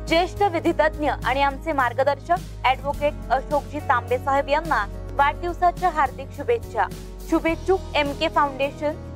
ज्येष्ठ विधितज्ञ आणि आमचे मार्गदर्शक ॲडव्होकेट अशोकजी तांबे साहेब यांना वाढदिवसाच्या हार्दिक शुभेच्छा। शुभेच्छुक MK फाउंडेशन